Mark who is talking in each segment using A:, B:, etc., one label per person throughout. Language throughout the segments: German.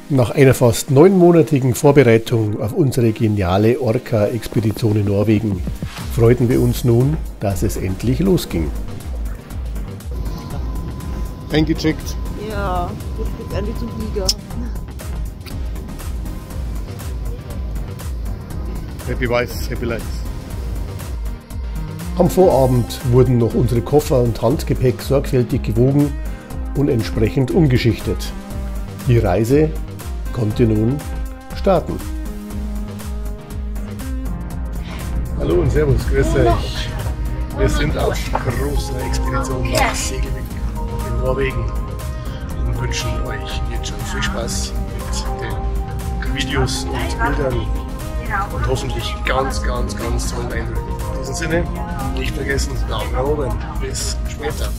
A: Nach einer fast 9-monatigen Vorbereitung auf unsere geniale Orca-Expedition in Norwegen freuten wir uns nun, dass es endlich losging. Eingecheckt.
B: Ja, jetzt geht's endlich zum Flieger.
A: Happy Wife, Happy Life. Am Vorabend wurden noch unsere Koffer und Handgepäck sorgfältig gewogen und entsprechend umgeschichtet. Die Reise konnte nun starten. Hallo und Servus, grüß euch. Wir sind auf großer Expedition nach Segelvik in Norwegen und wünschen euch jetzt schon viel Spaß mit den Videos und Bildern und hoffentlich ganz tollen Eindrücken. In diesem Sinne, nicht vergessen, Daumen nach oben. Bis später.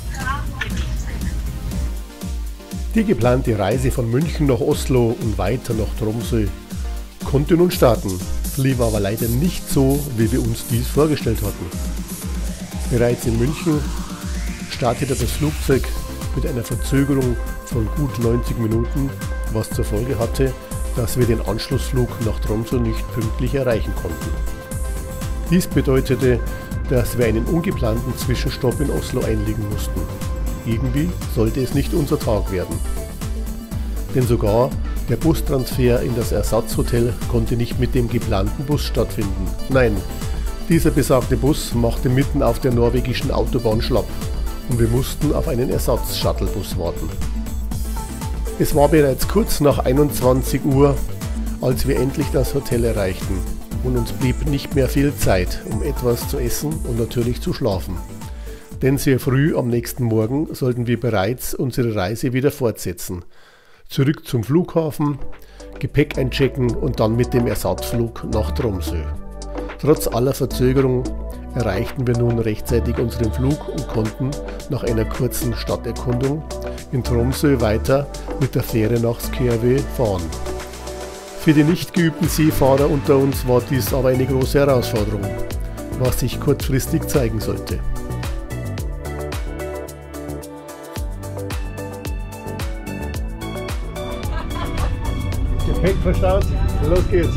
A: Die geplante Reise von München nach Oslo und weiter nach Tromsø konnte nun starten, lief aber leider nicht so, wie wir uns dies vorgestellt hatten. Bereits in München startete das Flugzeug mit einer Verzögerung von gut 90 Minuten, was zur Folge hatte, dass wir den Anschlussflug nach Tromsø nicht pünktlich erreichen konnten. Dies bedeutete, dass wir einen ungeplanten Zwischenstopp in Oslo einlegen mussten. Irgendwie sollte es nicht unser Tag werden. Denn sogar der Bustransfer in das Ersatzhotel konnte nicht mit dem geplanten Bus stattfinden. Nein, dieser besagte Bus machte mitten auf der norwegischen Autobahn schlapp und wir mussten auf einen Ersatz-Shuttlebus warten. Es war bereits kurz nach 21 Uhr, als wir endlich das Hotel erreichten und uns blieb nicht mehr viel Zeit, um etwas zu essen und natürlich zu schlafen. Denn sehr früh am nächsten Morgen sollten wir bereits unsere Reise wieder fortsetzen. Zurück zum Flughafen, Gepäck einchecken und dann mit dem Ersatzflug nach Tromsø. Trotz aller Verzögerung erreichten wir nun rechtzeitig unseren Flug und konnten nach einer kurzen Stadterkundung in Tromsø weiter mit der Fähre nach Skjervøy fahren. Für die nicht geübten Seefahrer unter uns war dies aber eine große Herausforderung, was sich kurzfristig zeigen sollte. Gepäck verstaut, los geht's!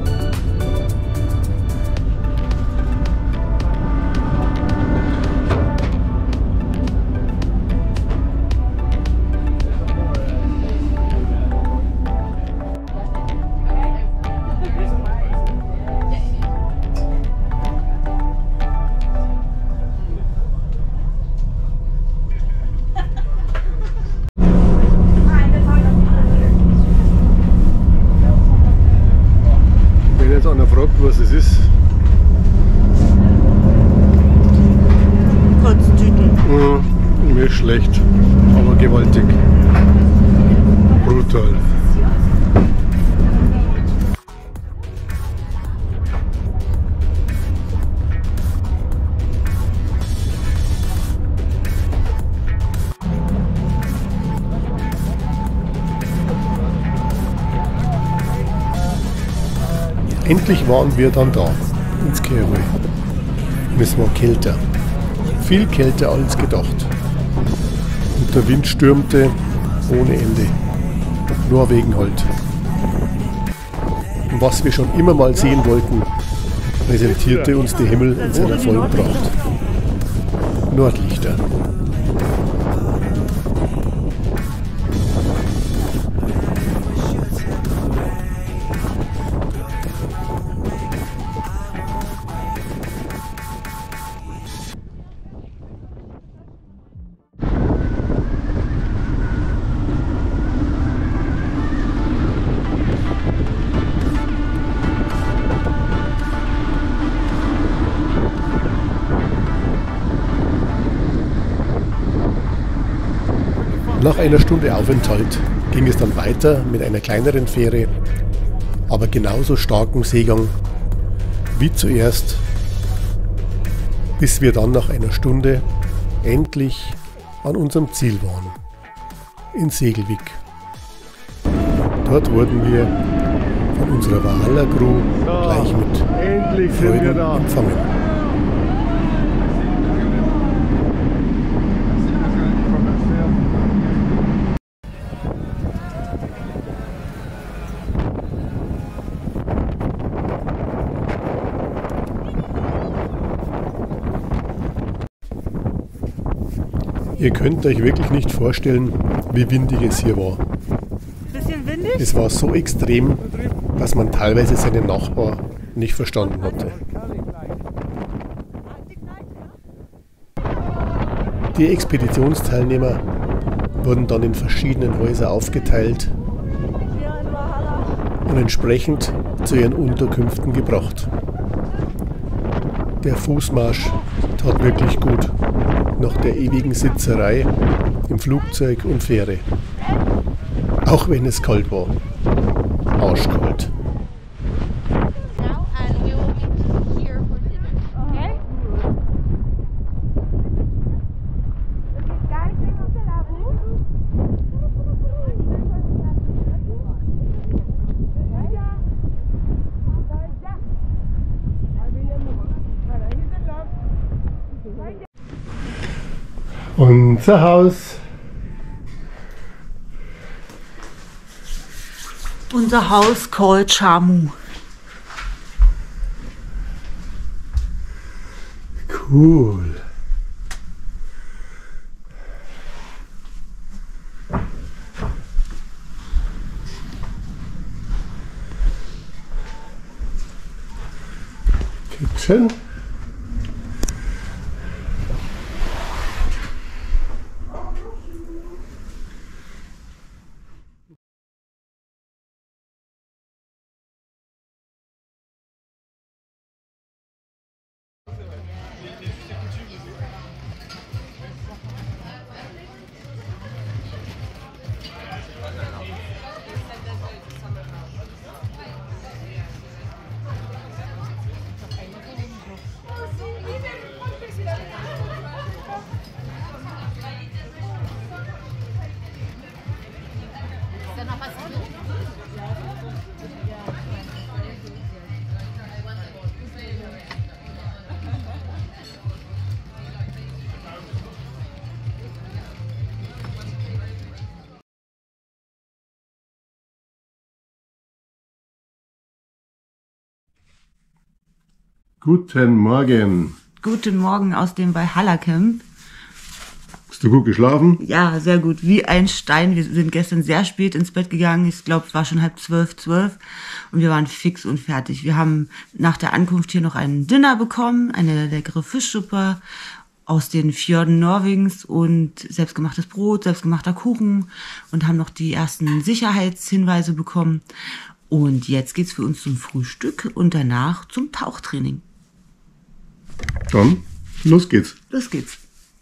A: Einer fragt, was es ist.
B: Kotztüten.
A: Ja, mir ist schlecht, aber gewaltig. Brutal. Endlich waren wir dann da, in Skjervøy. Es war kälter, viel kälter als gedacht. Und der Wind stürmte ohne Ende. Norwegen halt. Und was wir schon immer mal sehen wollten, präsentierte uns der Himmel in seiner vollen Pracht. Nordlichter. Nach einer Stunde Aufenthalt ging es dann weiter mit einer kleineren Fähre, aber genauso starkem Seegang wie zuerst, bis wir dann nach einer Stunde endlich an unserem Ziel waren, in Segelvik. Dort wurden wir von unserer Valhalla-Crew gleich mit Freuden empfangen. Ihr könnt euch wirklich nicht vorstellen, wie windig es hier war.
B: Bisschen windig?
A: Es war so extrem, dass man teilweise seinen Nachbar nicht verstanden hatte. Die Expeditionsteilnehmer wurden dann in verschiedenen Häuser aufgeteilt und entsprechend zu ihren Unterkünften gebracht. Der Fußmarsch tat wirklich gut, nach der ewigen Sitzerei im Flugzeug und Fähre. Auch wenn es kalt war. Arschkalt. Unser Haus.
B: Unser Haus called Shamu.
A: Cool. Kitchen. Guten Morgen.
B: Guten Morgen aus dem Valhalla Camp.
A: Hast du gut geschlafen?
B: Ja, sehr gut. Wie ein Stein. Wir sind gestern sehr spät ins Bett gegangen. Ich glaube, es war schon 11:30. Und wir waren fix und fertig. Wir haben nach der Ankunft hier noch ein Dinner bekommen. Eine leckere Fischsuppe aus den Fjorden Norwegens und selbstgemachtes Brot, selbstgemachter Kuchen. Und haben noch die ersten Sicherheitshinweise bekommen. Und jetzt geht's für uns zum Frühstück und danach zum Tauchtraining.
A: Dann, los geht's.
B: Los geht's.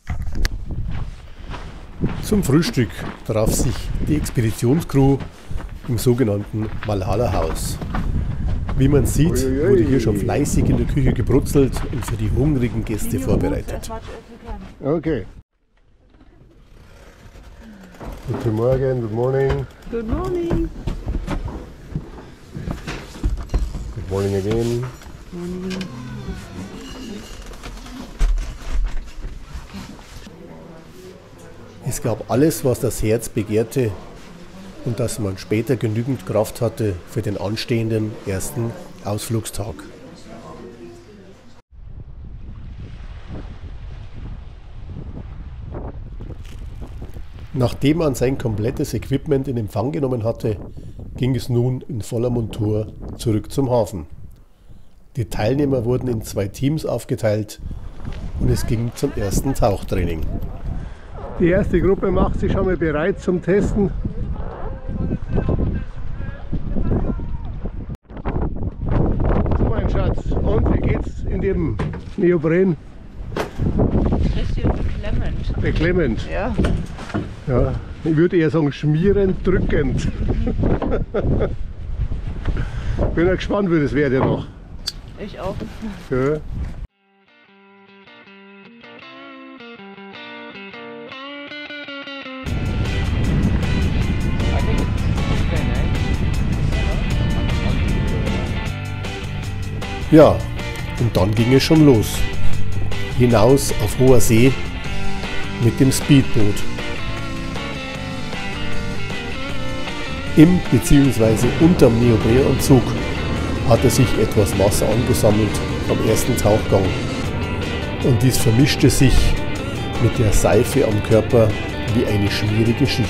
A: Zum Frühstück traf sich die Expeditionscrew im sogenannten Valhalla-Haus. Wie man sieht, wurde hier schon fleißig in der Küche gebrutzelt und für die hungrigen Gäste vorbereitet. Okay. Guten Morgen, good morning.
B: Good morning.
A: Good morning again. Es gab alles, was das Herz begehrte und dass man später genügend Kraft hatte für den anstehenden ersten Ausflugstag. Nachdem man sein komplettes Equipment in Empfang genommen hatte, ging es nun in voller Montur zurück zum Hafen. Die Teilnehmer wurden in 2 Teams aufgeteilt und es ging zum ersten Tauchtraining. Die erste Gruppe macht sich schon mal bereit zum Testen. So, mein Schatz, und wie geht's in dem Neopren?
B: Bisschen beklemmend.
A: Beklemmend.
B: Ja.
A: Ja, ich würde eher sagen schmierend, drückend. Bin ja gespannt, wie das werde noch.
B: Ich auch.
A: Ja. Ja, und dann ging es schon los. Hinaus auf hoher See mit dem Speedboot. Im bzw. unterm Neoprenanzug hatte sich etwas Wasser angesammelt am ersten Tauchgang. Und dies vermischte sich mit der Seife am Körper wie eine schmierige Schicht.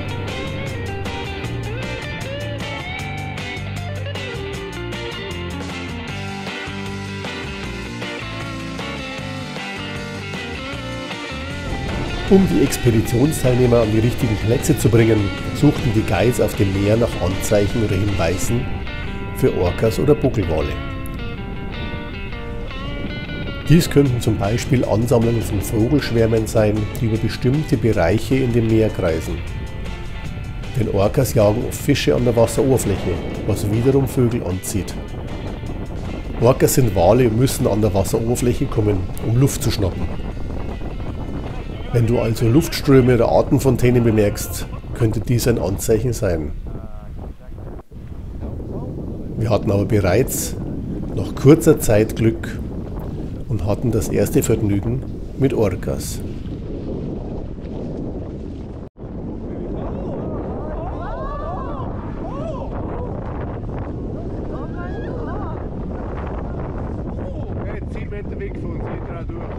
A: Um die Expeditionsteilnehmer an die richtigen Plätze zu bringen, suchten die Guides auf dem Meer nach Anzeichen oder Hinweisen für Orcas oder Buckelwale. Dies könnten zum Beispiel Ansammlungen von Vogelschwärmen sein, die über bestimmte Bereiche in dem Meer kreisen. Denn Orcas jagen oft Fische an der Wasseroberfläche, was wiederum Vögel anzieht. Orcas sind Wale und müssen an der Wasseroberfläche kommen, um Luft zu schnappen. Wenn du also Luftströme oder Atemfontänen bemerkst, könnte dies ein Anzeichen sein. Wir hatten aber bereits nach kurzer Zeit Glück und hatten das erste Vergnügen mit Orcas.
C: Jetzt 10 Meter weg von uns, geht da durch.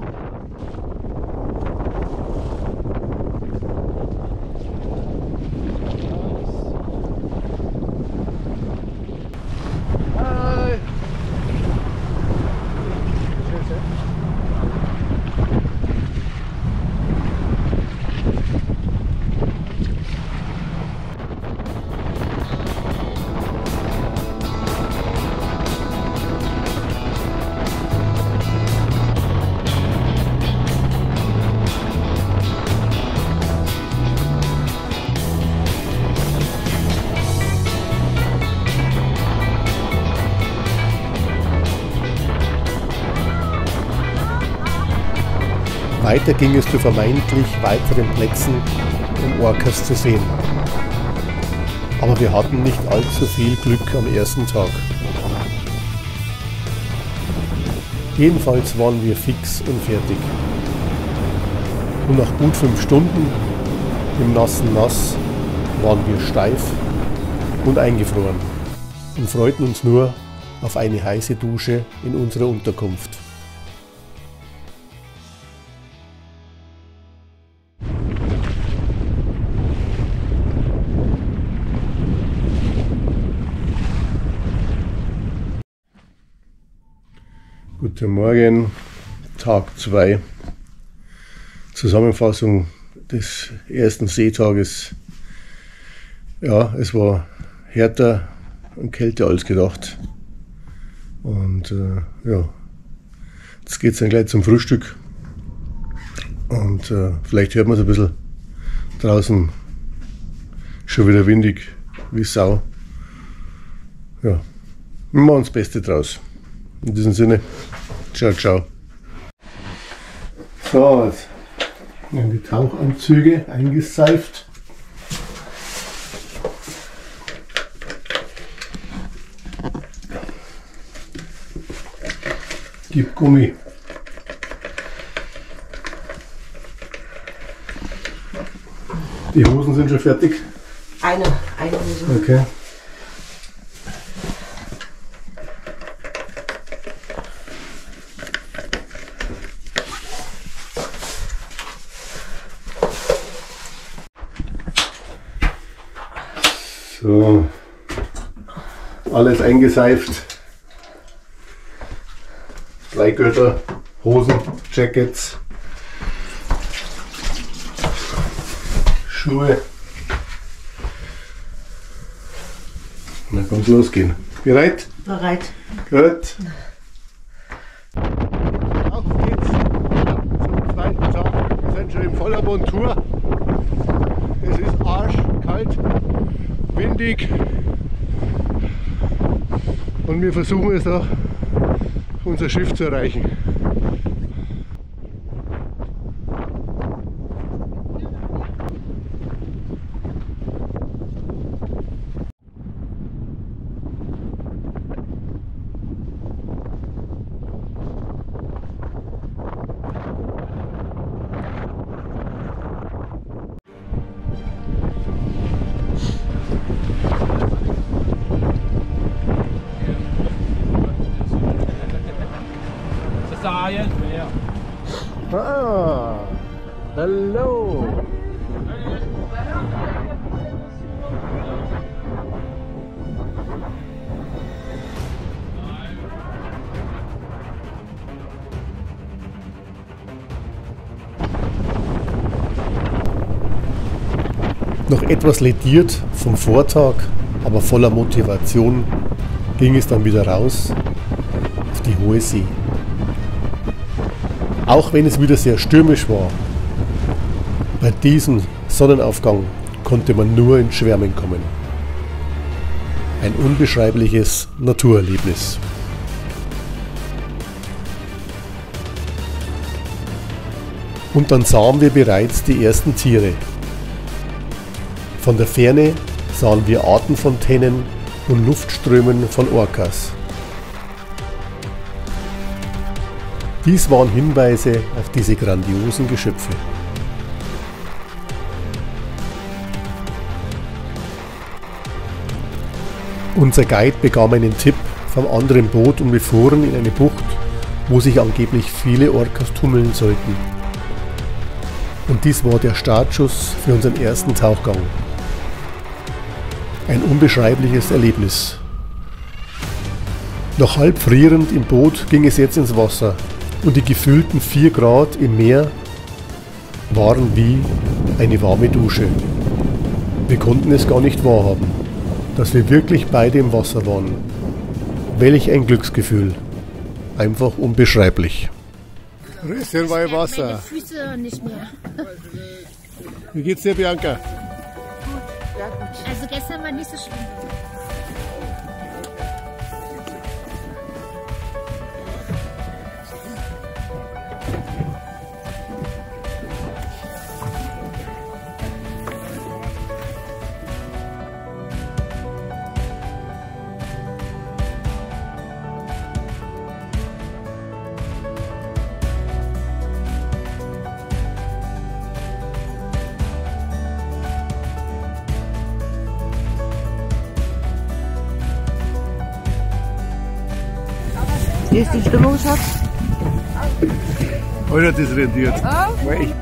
A: Weiter ging es zu vermeintlich weiteren Plätzen, um Orcas zu sehen. Aber wir hatten nicht allzu viel Glück am ersten Tag. Jedenfalls waren wir fix und fertig. Und nach gut 5 Stunden im nassen Nass waren wir steif und eingefroren und freuten uns nur auf eine heiße Dusche in unserer Unterkunft. Guten Morgen, Tag 2, Zusammenfassung des ersten Seetages. Ja, es war härter und kälter als gedacht. Und ja, jetzt geht es dann gleich zum Frühstück. Und vielleicht hört man es ein bisschen draußen, schon wieder windig wie Sau. Ja, wir machen das Beste draus. In diesem Sinne, ciao, ciao. So, jetzt werden die Tauchanzüge eingeseift. Gib Gummi. Die Hosen sind schon fertig?
B: Eine Hose.
A: Okay. So, alles eingeseift. Bleigürtel, Hosen, Jackets, Schuhe. Und dann kann es losgehen. Bereit?
B: Bereit.
A: Gut.
C: Auf geht's zum zweiten Tag. Wir sind schon in voller Montur. Es ist arschkalt, windig und wir versuchen es auch, unser Schiff zu erreichen.
A: Ah,
C: Hallo!
A: Noch etwas lediert vom Vortag, aber voller Motivation, ging es dann wieder raus auf die hohe See. Auch wenn es wieder sehr stürmisch war, bei diesem Sonnenaufgang konnte man nur ins Schwärmen kommen. Ein unbeschreibliches Naturerlebnis. Und dann sahen wir bereits die ersten Tiere. Von der Ferne sahen wir Atemfontänen und Luftströmen von Orcas. Dies waren Hinweise auf diese grandiosen Geschöpfe. Unser Guide bekam einen Tipp vom anderen Boot und wir fuhren in eine Bucht, wo sich angeblich viele Orcas tummeln sollten. Und dies war der Startschuss für unseren ersten Tauchgang. Ein unbeschreibliches Erlebnis. Noch halb frierend im Boot ging es jetzt ins Wasser und die gefühlten 4 Grad im Meer waren wie eine warme Dusche. Wir konnten es gar nicht wahrhaben, dass wir wirklich beide im Wasser waren. Welch ein Glücksgefühl. Einfach unbeschreiblich.
C: Röschen war im Wasser.
D: Meine Füße nicht mehr.
C: Wie geht's dir, Bianca?
D: Also gestern war nicht so schlimm.
B: Wie ist die Stimmung, Schatz?
C: Heute hat das rendiert. War echt.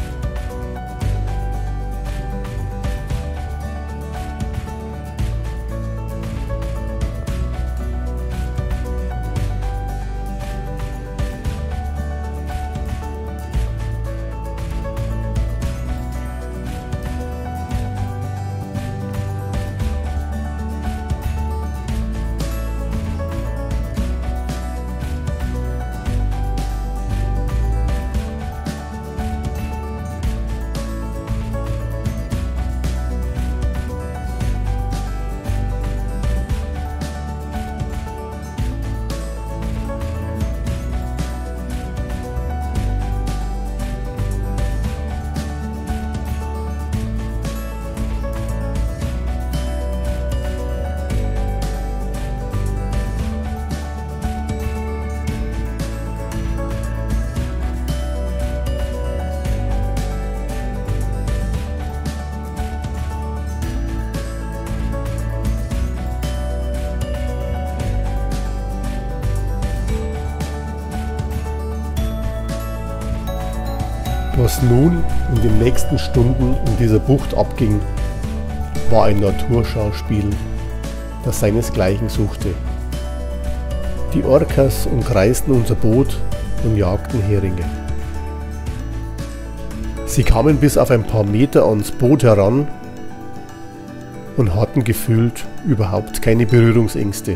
A: Was nun in den nächsten Stunden in dieser Bucht abging, war ein Naturschauspiel, das seinesgleichen suchte. Die Orcas umkreisten unser Boot und jagten Heringe. Sie kamen bis auf ein paar Meter ans Boot heran und hatten gefühlt überhaupt keine Berührungsängste.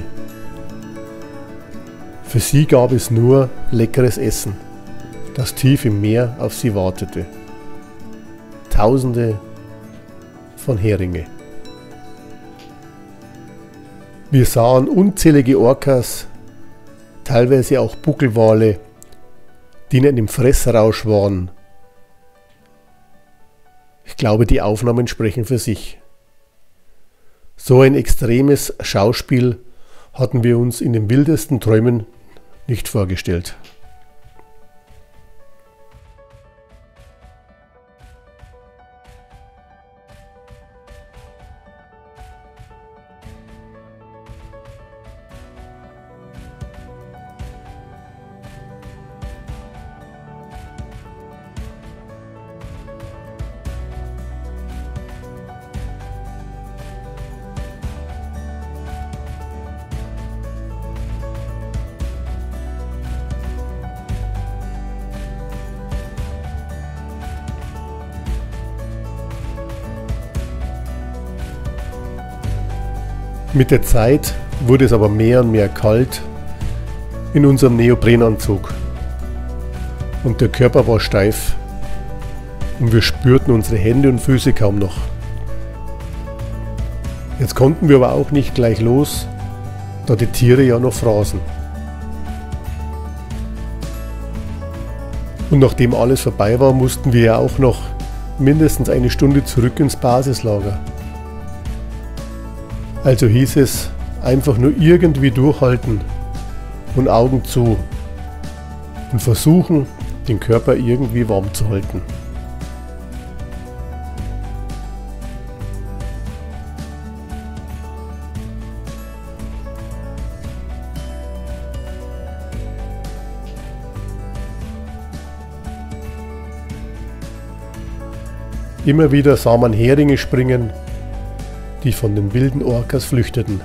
A: Für sie gab es nur leckeres Essen, das tief im Meer auf sie wartete. Tausende von Heringe. Wir sahen unzählige Orcas, teilweise auch Buckelwale, die in einem Fressrausch waren. Ich glaube, die Aufnahmen sprechen für sich. So ein extremes Schauspiel hatten wir uns in den wildesten Träumen nicht vorgestellt. Mit der Zeit wurde es aber mehr und mehr kalt in unserem Neoprenanzug und der Körper war steif und wir spürten unsere Hände und Füße kaum noch. Jetzt konnten wir aber auch nicht gleich los, da die Tiere ja noch fraßen. Und nachdem alles vorbei war, mussten wir ja auch noch mindestens eine Stunde zurück ins Basislager. Also hieß es, einfach nur irgendwie durchhalten und Augen zu und versuchen, den Körper irgendwie warm zu halten. Immer wieder sah man Heringe springen, die von den wilden Orcas flüchteten.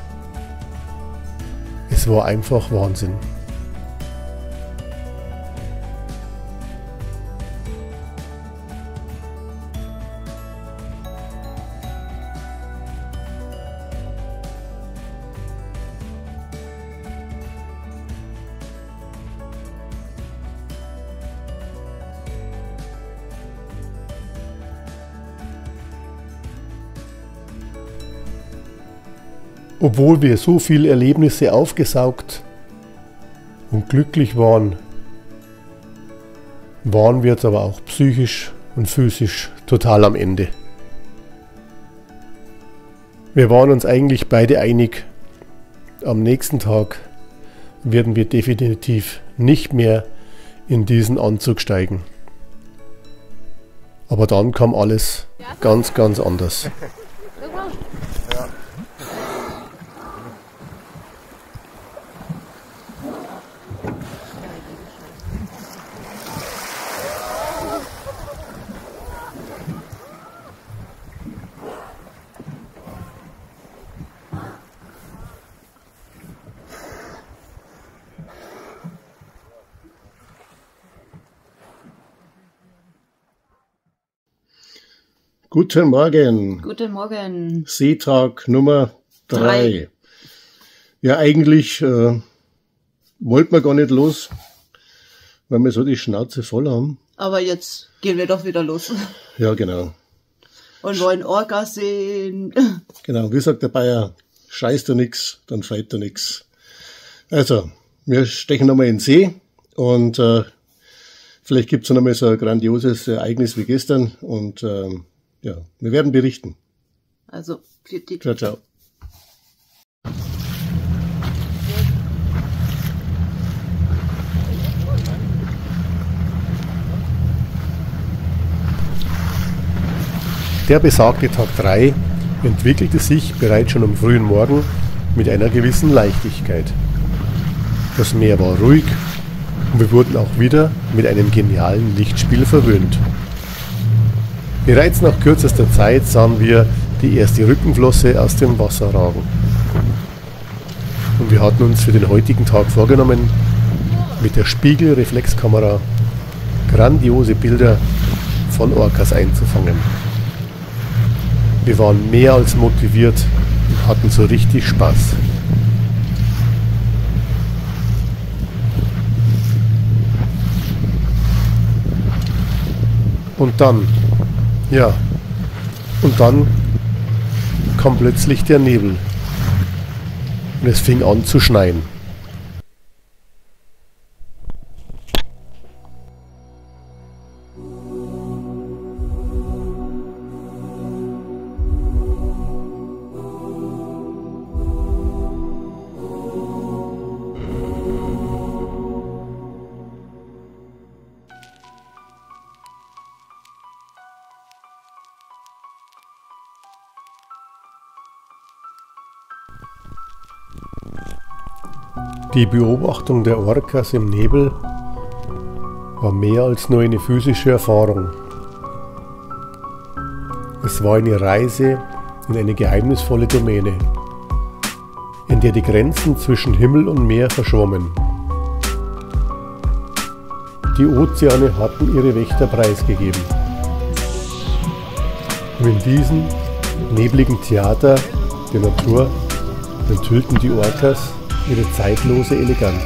A: Es war einfach Wahnsinn. Obwohl wir so viele Erlebnisse aufgesaugt und glücklich waren, waren wir jetzt aber auch psychisch und physisch total am Ende. Wir waren uns eigentlich beide einig, am nächsten Tag werden wir definitiv nicht mehr in diesen Anzug steigen. Aber dann kam alles ganz, ganz anders. Guten Morgen.
B: Guten Morgen.
A: Seetag Nummer 3. Ja, eigentlich wollten wir gar nicht los, weil wir so die Schnauze voll haben.
B: Aber jetzt gehen wir doch wieder los.
A: Ja, genau.
B: Und wollen Orcas sehen.
A: Genau, wie sagt der Bayer, scheißt du nix, dann feit du nix. Also, wir stechen nochmal in den See und vielleicht gibt es nochmal so ein grandioses Ereignis wie gestern und ja, wir werden berichten.
B: Also, viel Glück.
A: Ciao, ciao. Der besagte Tag 3 entwickelte sich bereits schon am frühen Morgen mit einer gewissen Leichtigkeit. Das Meer war ruhig und wir wurden auch wieder mit einem genialen Lichtspiel verwöhnt. Bereits nach kürzester Zeit sahen wir die erste Rückenflosse aus dem Wasser ragen. Und wir hatten uns für den heutigen Tag vorgenommen, mit der Spiegelreflexkamera grandiose Bilder von Orcas einzufangen. Wir waren mehr als motiviert und hatten so richtig Spaß. Und dann kam plötzlich der Nebel und es fing an zu schneien. Die Beobachtung der Orcas im Nebel war mehr als nur eine physische Erfahrung. Es war eine Reise in eine geheimnisvolle Domäne, in der die Grenzen zwischen Himmel und Meer verschwommen. Die Ozeane hatten ihre Wächter preisgegeben. Und in diesem nebligen Theater der Natur enthüllten die Orcas ihre zeitlose Eleganz.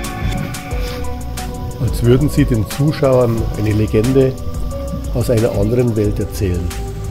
A: Als würden sie den Zuschauern eine Legende aus einer anderen Welt erzählen.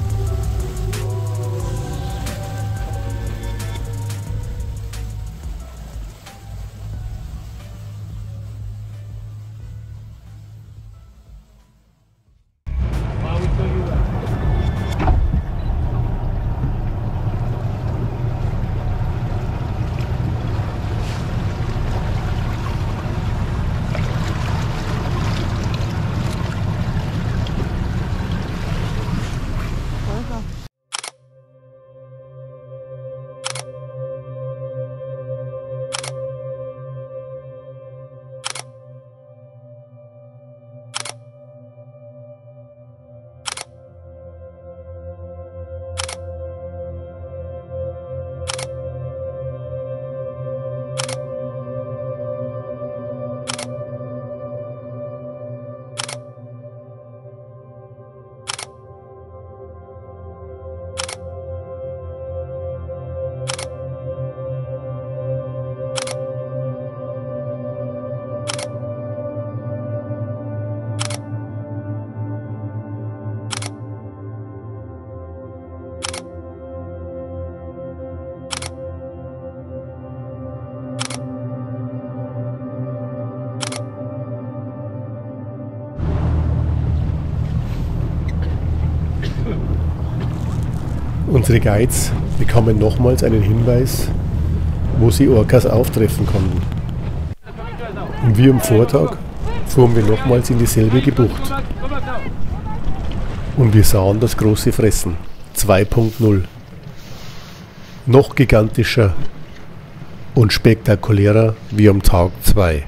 A: Unsere Guides bekommen nochmals einen Hinweis, wo sie Orcas auftreffen konnten. Und wie am Vortag fuhren wir nochmals in dieselbe Bucht. Und wir sahen das große Fressen 2.0. Noch gigantischer und spektakulärer wie am Tag 2.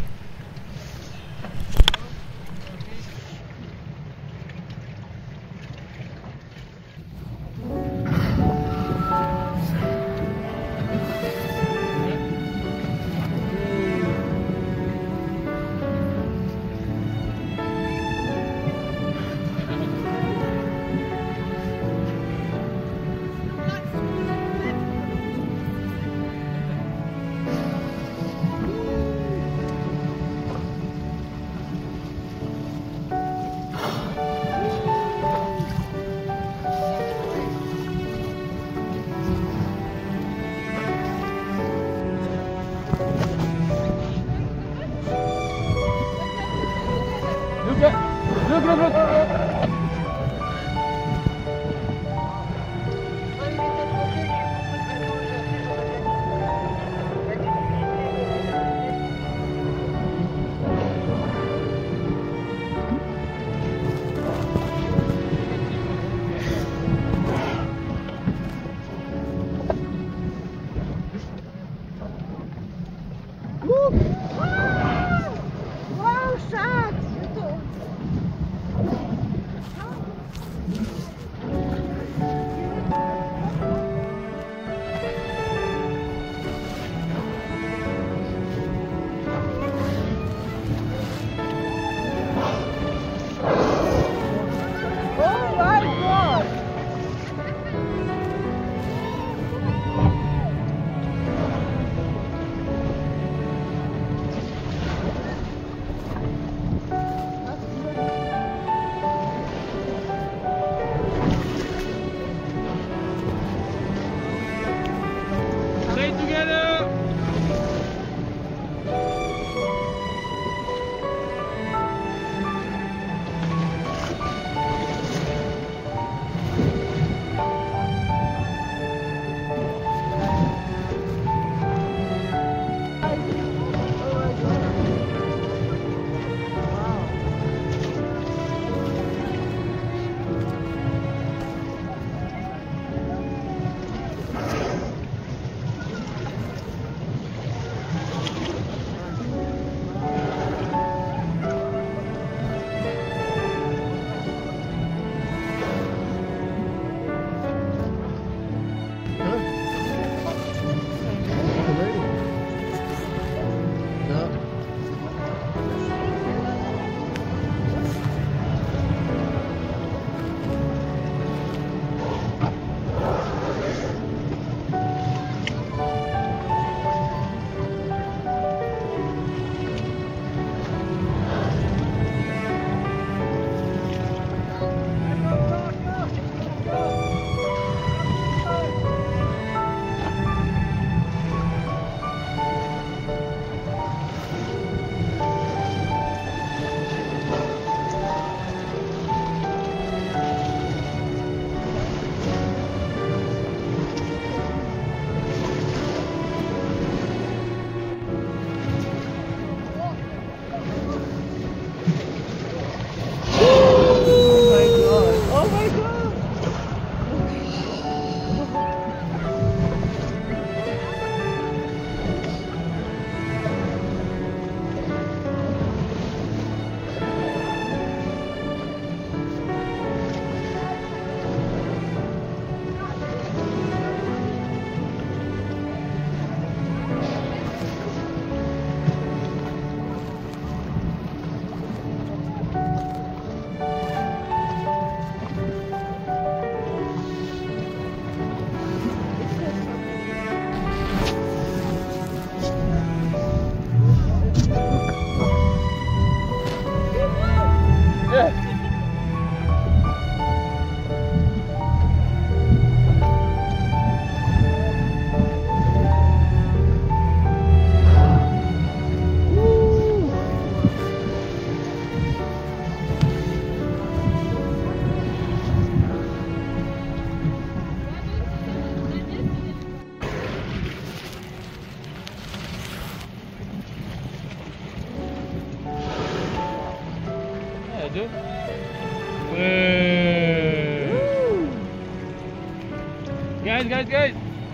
E: Guys.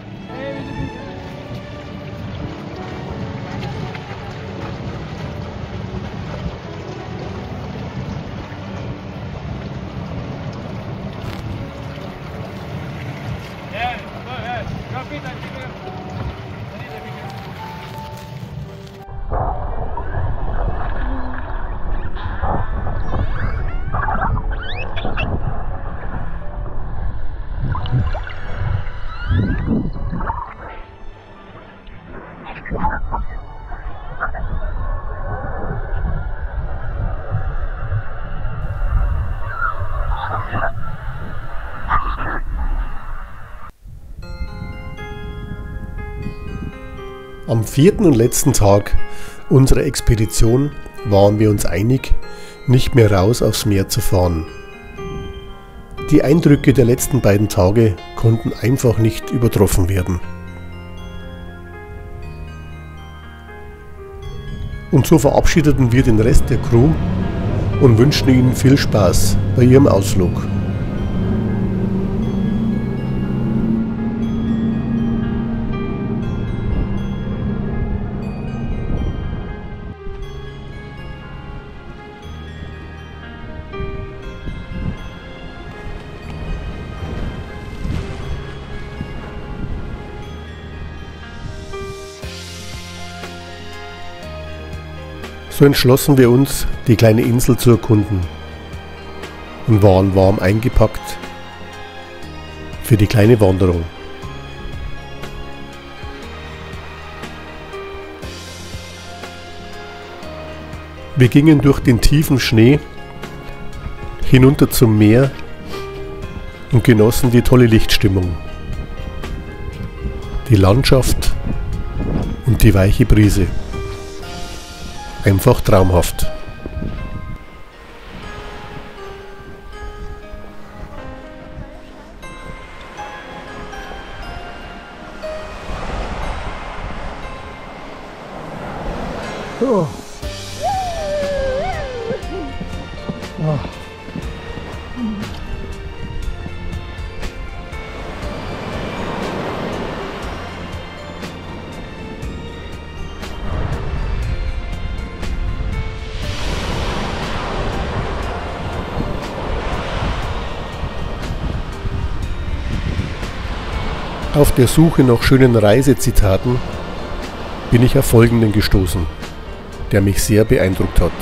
A: Am 4. und letzten Tag unserer Expedition waren wir uns einig, nicht mehr raus aufs Meer zu fahren. Die Eindrücke der letzten beiden Tage konnten einfach nicht übertroffen werden. Und so verabschiedeten wir den Rest der Crew und wünschten ihnen viel Spaß bei ihrem Ausflug. So entschlossen wir uns, die kleine Insel zu erkunden und waren warm eingepackt für die kleine Wanderung. Wir gingen durch den tiefen Schnee hinunter zum Meer und genossen die tolle Lichtstimmung, die Landschaft und die weiche Brise. Einfach traumhaft.
C: Oh. Oh.
A: Auf der Suche nach schönen Reisezitaten bin ich auf folgenden gestoßen, der mich sehr beeindruckt hat.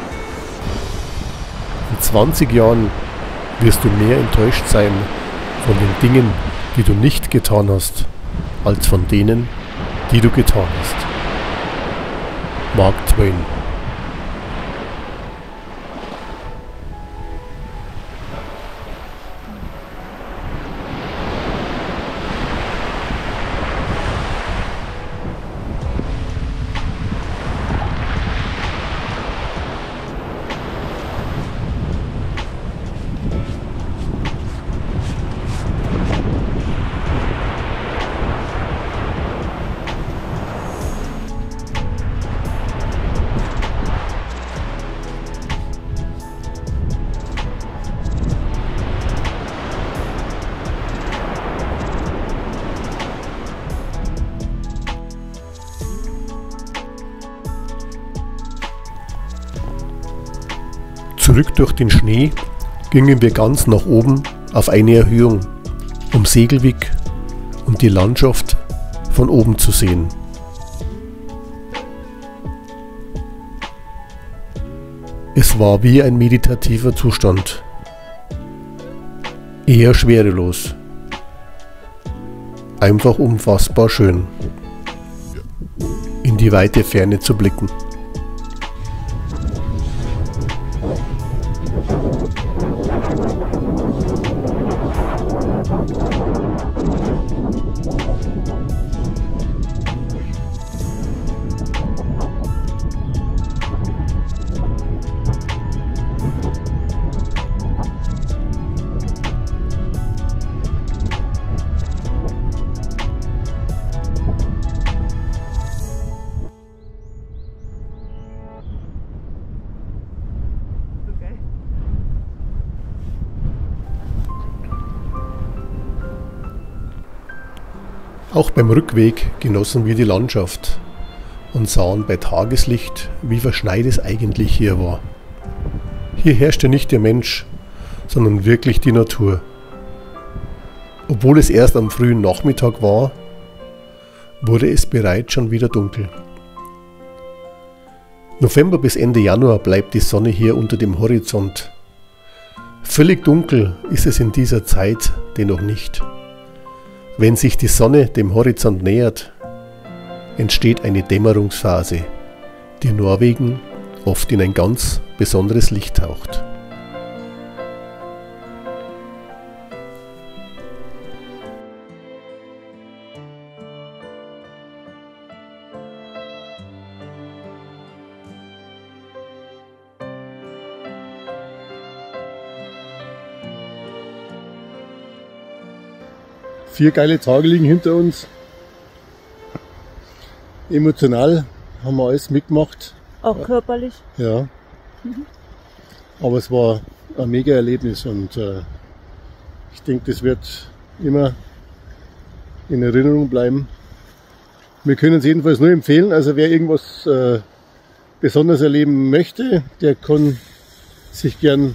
A: In 20 Jahren wirst du mehr enttäuscht sein von den Dingen, die du nicht getan hast, als von denen, die du getan hast. Mark Twain. Zurück durch den Schnee gingen wir ganz nach oben auf eine Erhöhung, um Segelvik und die Landschaft von oben zu sehen. Es war wie ein meditativer Zustand, eher schwerelos, einfach unfassbar schön, in die weite Ferne zu blicken. Auch beim Rückweg genossen wir die Landschaft und sahen bei Tageslicht, wie verschneit es eigentlich hier war. Hier herrschte nicht der Mensch, sondern wirklich die Natur. Obwohl es erst am frühen Nachmittag war, wurde es bereits schon wieder dunkel. November bis Ende Januar bleibt die Sonne hier unter dem Horizont. Völlig dunkel ist es in dieser Zeit dennoch nicht. Wenn sich die Sonne dem Horizont nähert, entsteht eine Dämmerungsphase, die Norwegen oft in ein ganz besonderes Licht taucht.
C: Vier geile Tage liegen hinter uns. Emotional haben wir alles mitgemacht.
B: Auch körperlich?
C: Ja. Aber es war ein mega Erlebnis und ich denke, das wird immer in Erinnerung bleiben. Wir können es jedenfalls nur empfehlen. Also wer irgendwas besonders erleben möchte, der kann sich gern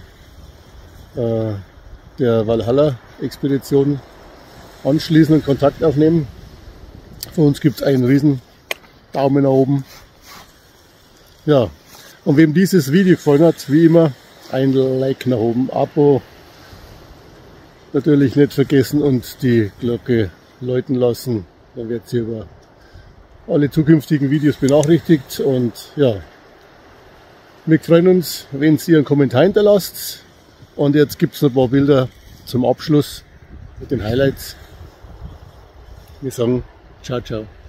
C: der Valhalla-Expedition anschließen und Kontakt aufnehmen. Von uns gibt es einen riesen Daumen nach oben. Ja, und wem dieses Video gefallen hat, wie immer, ein Like nach oben, Abo natürlich nicht vergessen und die Glocke läuten lassen. Dann wird ihr über alle zukünftigen Videos benachrichtigt. Und ja, wir freuen uns, wenn ihr einen Kommentar hinterlasst. Und jetzt gibt es noch ein paar Bilder zum Abschluss mit den Highlights. Wir sagen ciao, ciao.